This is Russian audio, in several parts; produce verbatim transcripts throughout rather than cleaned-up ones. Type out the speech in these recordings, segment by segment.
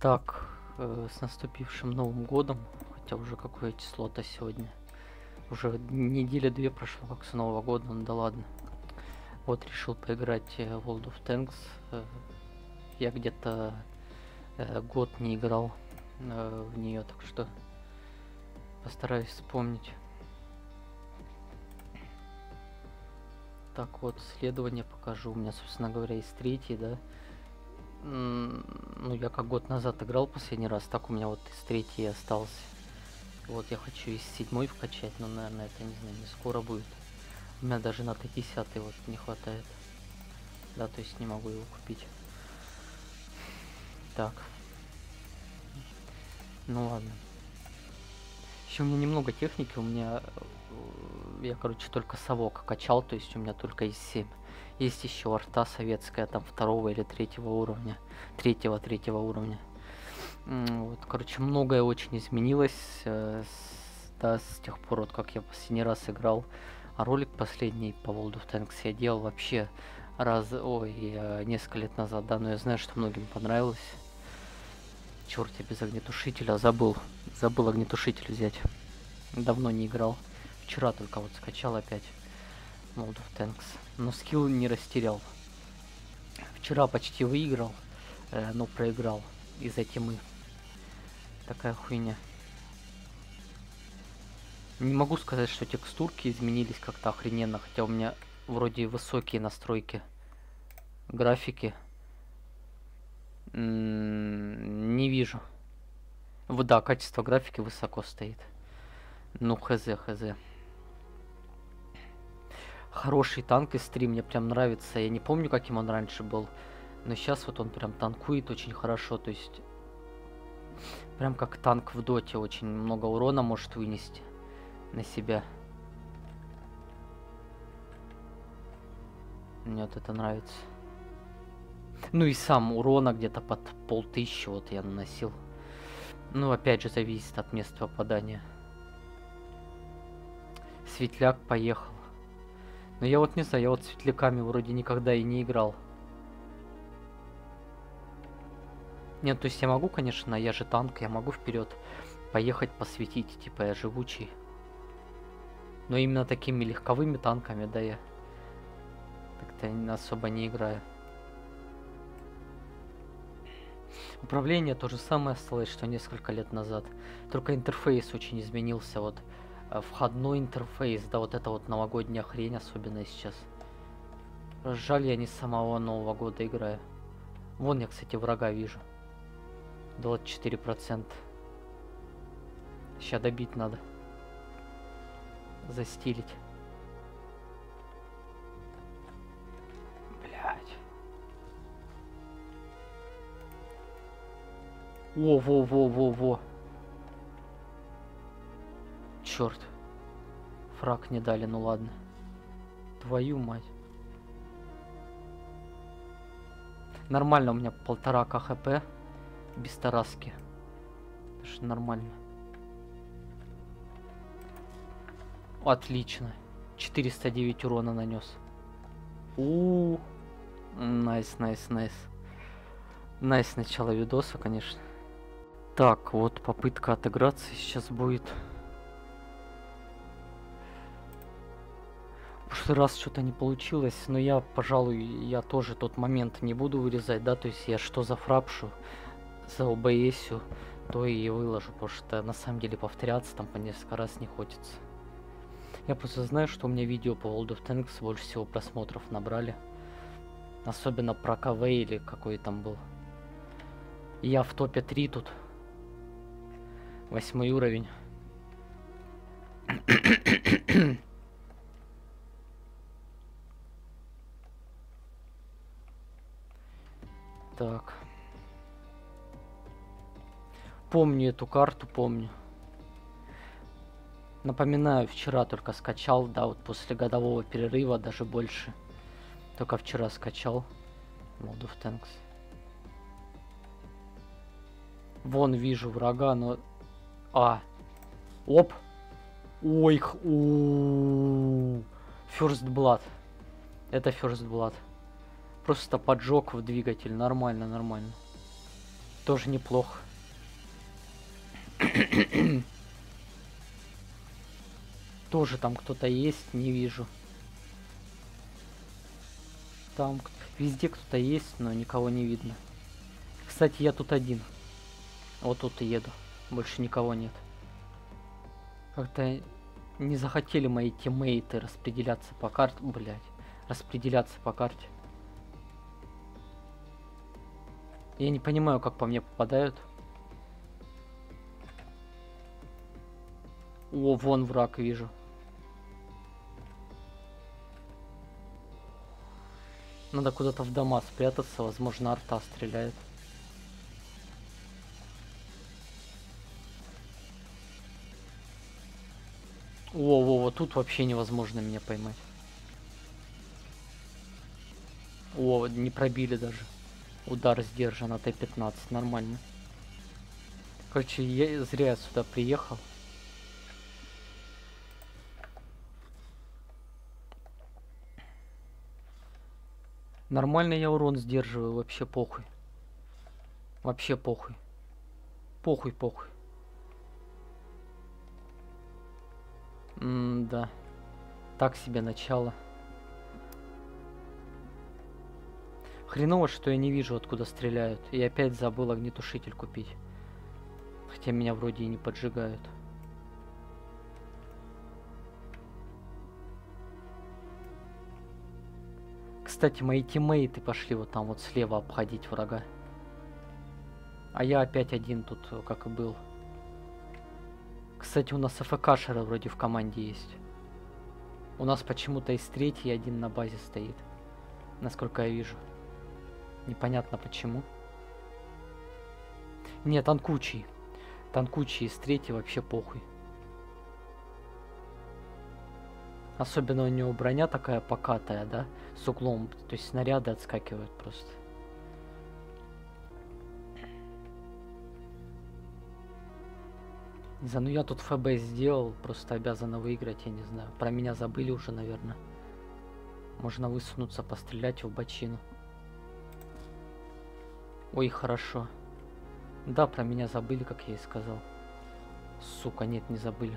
Так, э, с наступившим Новым годом, хотя уже какое число-то сегодня. Уже недели две прошло, как с Нового года, ну да ладно. Вот решил поиграть э, World of Tanks. Э, я где-то э, год не играл э, в нее, так что постараюсь вспомнить. Так вот, следование покажу. У меня, собственно говоря, есть третий, да. Ну, я как год назад играл последний раз, так у меня вот из третьей остался. Вот я хочу из седьмой вкачать, но, наверное, это, не знаю, не скоро будет. У меня даже на Т десять вот не хватает. Да, то есть не могу его купить. Так. Ну ладно. Еще у меня немного техники, у меня... Я, короче, только совок качал, то есть у меня только из семь. Есть еще арта советская, там второго или третьего уровня. Третьего, третьего уровня. Вот, короче, многое очень изменилось э, с, да, с тех пор, вот как я последний раз играл. А ролик последний по World of Tanks я делал вообще раз, ой, э, несколько лет назад, да, но я знаю, что многим понравилось. Черт, я без огнетушителя забыл, забыл огнетушитель взять. Давно не играл. Вчера только вот скачал опять World of Tanks, но скилл не растерял. Вчера почти выиграл, э, но проиграл из-за тьмы. Такая хуйня. Не могу сказать, что текстурки изменились как-то охрененно, хотя у меня вроде высокие настройки графики. М-м, не вижу. Вот да, качество графики высоко стоит. Ну, хз, хз. Хороший танк из три, мне прям нравится. Я не помню, каким он раньше был, но сейчас вот он прям танкует очень хорошо, то есть... Прям как танк в доте, очень много урона может вынести на себя. Мне вот это нравится. Ну и сам урона где-то под полтыщи вот я наносил. Ну опять же зависит от места попадания. Светляк поехал. Но я вот не знаю, я вот светляками вроде никогда и не играл. Нет, то есть я могу, конечно, я же танк, я могу вперед поехать посветить, типа я живучий. Но именно такими легковыми танками, да, я как-то особо не играю. Управление то же самое осталось, что несколько лет назад. Только интерфейс очень изменился, вот входной интерфейс, да, вот это вот новогодняя хрень, особенно сейчас. Жаль, я не с самого Нового года играю. Вон я, кстати, врага вижу. двадцать четыре процента. Сейчас добить надо. Застилить. Блять. Во-во-во-во-во. Черт. Фраг не дали, ну ладно. Твою мать. Нормально, у меня полтора ка хп. Без тараски. Это же нормально. Отлично. четыреста девять урона нанес. У, найс, найс, найс. Найс начало видоса, конечно. Так, вот попытка отыграться сейчас будет. В прошлый раз что-то не получилось, но я, пожалуй, я тоже тот момент не буду вырезать, да, то есть я что за фрапшу, за о бэ эс, то и выложу, потому что на самом деле повторяться там по несколько раз не хочется. Я просто знаю, что у меня видео по World of Tanks больше всего просмотров набрали. Особенно про ка вэ или какой там был. И я в топе три тут. Восьмой уровень. Так. Помню эту карту, помню. Напоминаю, вчера только скачал, да, вот после годового перерыва, даже больше. Только вчера скачал World of Tanks. Вон вижу врага, но... А! Оп! Ой, у First Blood. Это First Blood. Просто поджог в двигатель. Нормально, нормально. Тоже неплохо. Тоже там кто-то есть, не вижу. Там везде кто-то есть, но никого не видно. Кстати, я тут один. Вот тут и еду. Больше никого нет. Как-то не захотели мои тиммейты распределяться по карте. Блять. Распределяться по карте. Я не понимаю, как по мне попадают. О, вон враг вижу. Надо куда-то в дома спрятаться. Возможно, арта стреляет. Во, во, вот тут вообще невозможно меня поймать. О, не пробили даже. Удар сдержан, а Т пятнадцать, нормально. Короче, я зря сюда приехал. Нормально я урон сдерживаю, вообще похуй. Вообще похуй. Похуй, похуй. М-да. Так себе начало. Хреново, что я не вижу, откуда стреляют. И опять забыл огнетушитель купить. Хотя меня вроде и не поджигают. Кстати, мои тиммейты пошли вот там вот слева обходить врага. А я опять один тут, как и был. Кстати, у нас АФКшеры вроде в команде есть. У нас почему-то из третьей один на базе стоит. Насколько я вижу. Непонятно почему. Нет, танкучий. Танкучий из третьей вообще похуй. Особенно у него броня такая покатая, да? С углом. То есть снаряды отскакивают просто. Не знаю, ну я тут ФБ сделал, просто обязана выиграть, я не знаю. Про меня забыли уже, наверное. Можно высунуться, пострелять в бочину. Ой, хорошо. Да, про меня забыли, как я и сказал. Сука, нет, не забыли.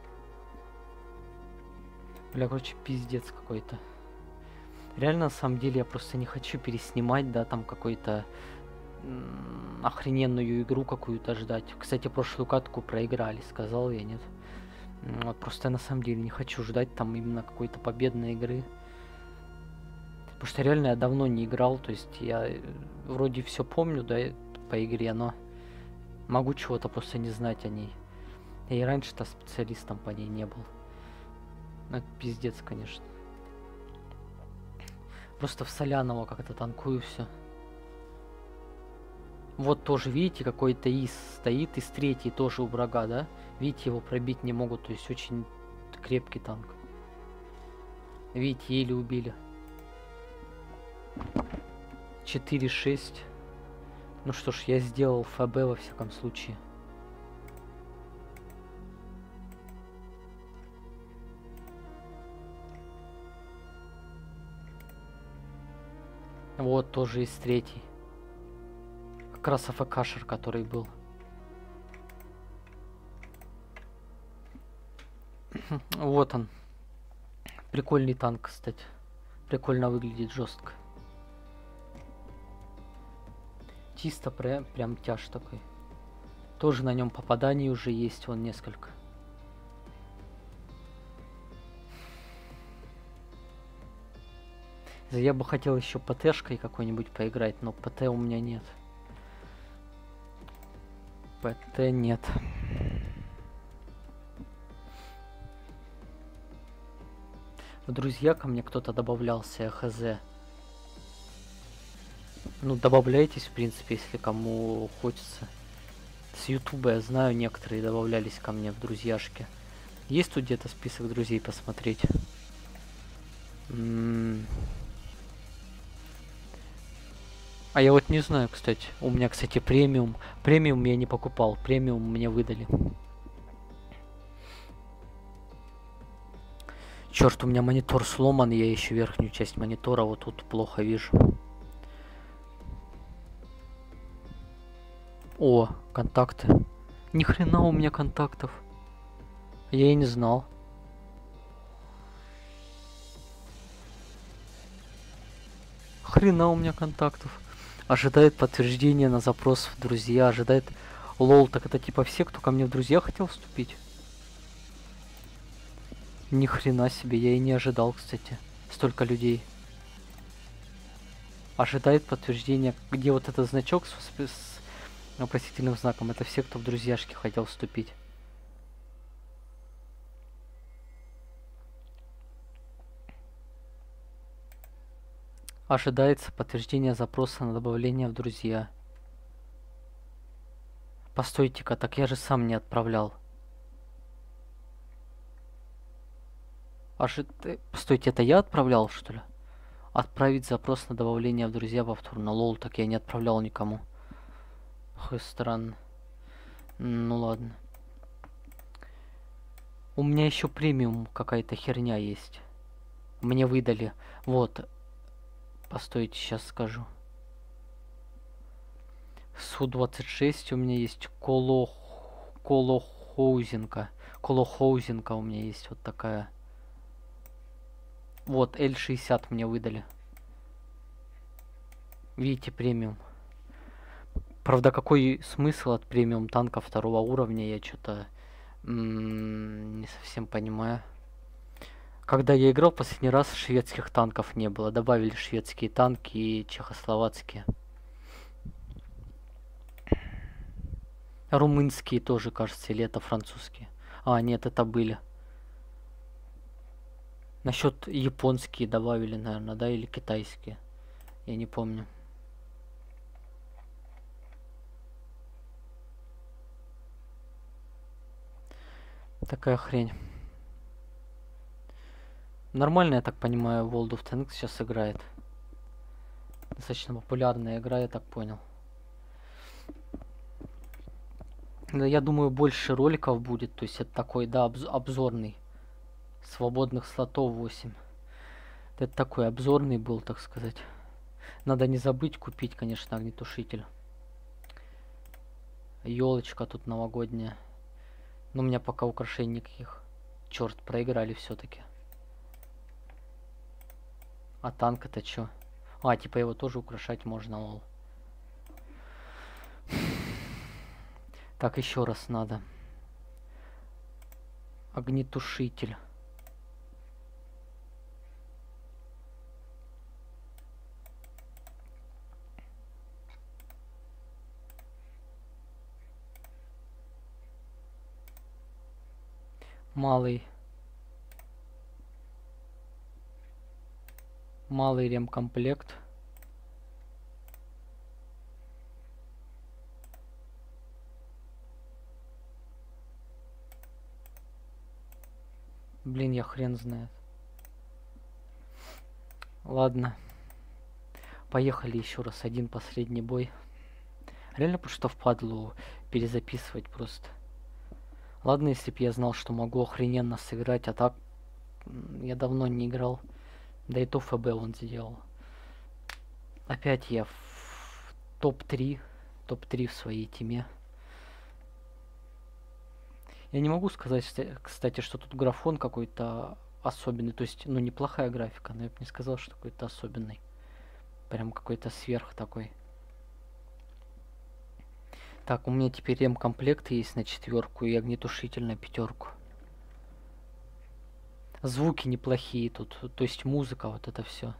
Бля, короче, пиздец какой-то. Реально, на самом деле, я просто не хочу переснимать, да, там какой-то охрененную игру какую-то ждать. Кстати, прошлую катку проиграли, сказал я, нет. Вот просто я на самом деле не хочу ждать там именно какой-то победной игры. Потому что реально я давно не играл, то есть я вроде все помню, да, по игре, но могу чего-то просто не знать о ней. Я и раньше-то специалистом по ней не был. Ну, это пиздец, конечно. Просто в Солянова как-то танкую все. Вот тоже, видите, какой-то ИС стоит, из третьей тоже у врага, да? Видите, его пробить не могут, то есть очень крепкий танк. Видите, еле убили. четыре шесть. Ну что ж, я сделал ФБ во всяком случае. Вот тоже из третьей. Как раз АФКшер, который был. Вот он. Прикольный танк, кстати. Прикольно выглядит, жестко. Чисто прям, прям тяж такой. Тоже на нем попаданий уже есть, вон несколько. Я бы хотел еще ПТшкой какой-нибудь поиграть, но ПТ у меня нет. ПТ нет. В друзья ко мне кто-то добавлялся, хз. Ну, добавляйтесь, в принципе, если кому хочется. С Ютуба я знаю, некоторые добавлялись ко мне в друзьяшки. Есть тут где-то список друзей посмотреть? М-м- А я вот не знаю, кстати. У меня, кстати, премиум. Премиум я не покупал. Премиум мне выдали. Черт, у меня монитор сломан. Я еще верхнюю часть монитора вот тут плохо вижу. О, контакты. Ни хрена у меня контактов. Я и не знал. Хрена у меня контактов. Ожидает подтверждения на запрос в друзья. Ожидает... Лол, так это типа все, кто ко мне в друзья хотел вступить? Ни хрена себе, я и не ожидал, кстати. Столько людей. Ожидает подтверждения. Где вот этот значок с, с вопросительным знаком? Это все, кто в друзьяшки хотел вступить. Ожидается подтверждение запроса на добавление в друзья. Постойте-ка, так я же сам не отправлял. Ожид... Постойте, это я отправлял, что ли? Отправить запрос на добавление в друзья повторно. Лол, так я не отправлял никому. Х, странно. Ну ладно. У меня еще премиум какая-то херня есть. Мне выдали. Вот. Постойте, сейчас скажу. Су двадцать шесть у меня есть. Коло... Колохоузенка. Колохоузенка у меня есть вот такая. Вот, Л шестьдесят мне выдали. Видите, премиум. Правда, какой смысл от премиум танка второго уровня, я что-то не совсем понимаю. Когда я играл последний раз, шведских танков не было. Добавили шведские танки и чехословацкие. Румынские тоже, кажется, или это французские. А, нет, это были. Насчет японские добавили, наверное, да, или китайские. Я не помню. Такая хрень. Нормально, я так понимаю, World of Tanks сейчас играет. Достаточно популярная игра, я так понял. Но я думаю, больше роликов будет. То есть это такой, да, обз обзорный. Свободных слотов восемь. Это такой обзорный был, так сказать. Надо не забыть купить, конечно, огнетушитель. Елочка тут новогодняя. Но у меня пока украшений никаких. Черт, проиграли все-таки. А танк это что? А, типа его тоже украшать можно, лол. Так, еще раз надо. Огнетушитель. Малый. Малый ремкомплект. Блин, я хрен знает. Ладно. Поехали еще раз. Один последний бой. Реально, потому что впадлу перезаписывать просто. Ладно, если бы я знал, что могу охрененно сыграть, а так я давно не играл. Да и то ФБ он сделал. Опять я в топ три. топ три в своей теме. Я не могу сказать, кстати, что тут графон какой-то особенный. То есть, ну, неплохая графика, но я бы не сказал, что какой-то особенный. Прям какой-то сверх такой. Так, у меня теперь ремкомплект есть на четверку и огнетушитель на пятерку. Звуки неплохие тут, то есть музыка, вот это все.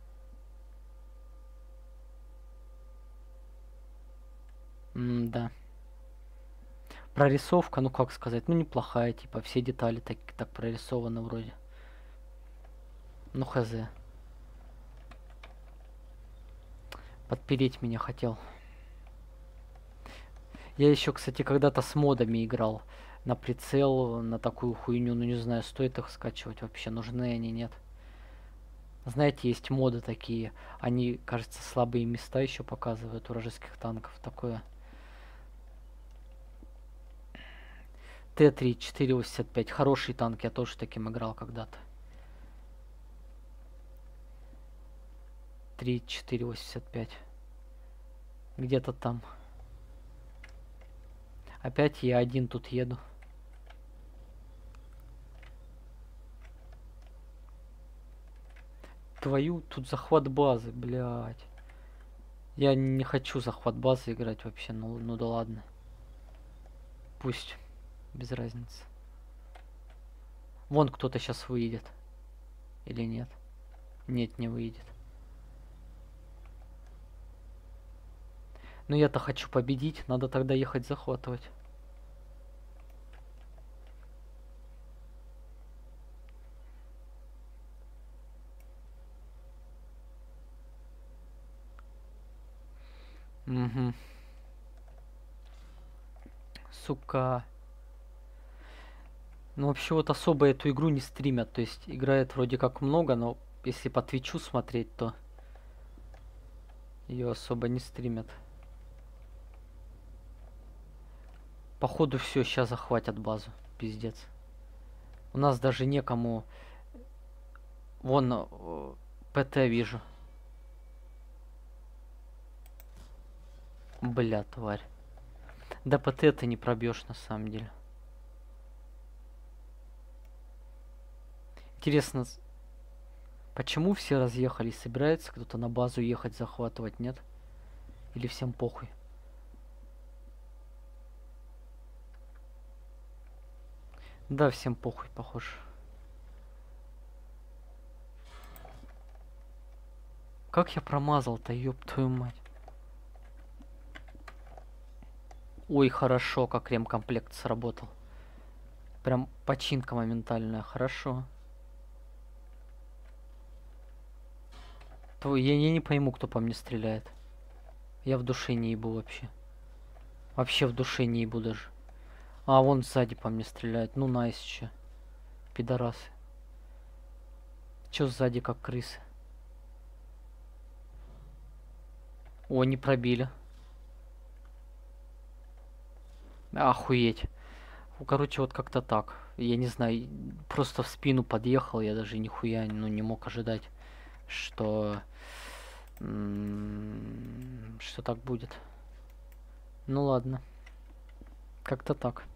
М-да. Прорисовка, ну как сказать, ну неплохая, типа все детали так, так прорисованы вроде. Ну хз. Подпереть меня хотел. Я еще, кстати, когда-то с модами играл на прицел, на такую хуйню, ну не знаю, стоит их скачивать вообще, нужны они, нет. Знаете, есть моды такие, они, кажется, слабые места еще показывают у вражеских танков, такое. Т три четыре восемьдесят пять, хороший танк, я тоже таким играл когда-то. три четыре восемьдесят пять. Где-то там. Опять я один тут еду. Твою, тут захват базы, блядь. Я не хочу захват базы играть вообще, ну, ну да ладно. Пусть, без разницы. Вон кто-то сейчас выйдет. Или нет? Нет, не выйдет. Но я-то хочу победить, надо тогда ехать захватывать. Угу. Сука. Ну вообще вот особо эту игру не стримят, то есть играет вроде как много, но если по Твичу смотреть, то ее особо не стримят. Походу все, сейчас захватят базу, пиздец. У нас даже некому. Вон ПТ вижу. Бля, тварь. Да ПТ ты не пробьешь на самом деле. Интересно, почему все разъехались? Собирается кто-то на базу ехать захватывать, нет? Или всем похуй? Да, всем похуй, похоже. Как я промазал-то, ёб твою мать. Ой, хорошо, как ремкомплект сработал. Прям починка моментальная, хорошо. То я, я не пойму, кто по мне стреляет. Я в душе не ебу вообще. Вообще в душе не ебу даже. А, вон сзади по мне стреляет. Ну, найс еще. Пидорасы. Чё сзади, как крысы? О, не пробили. Охуеть. Ну, короче, вот как-то так. Я не знаю, просто в спину подъехал, я даже нихуя ну, не мог ожидать, что... что так будет. Ну ладно. Как-то так.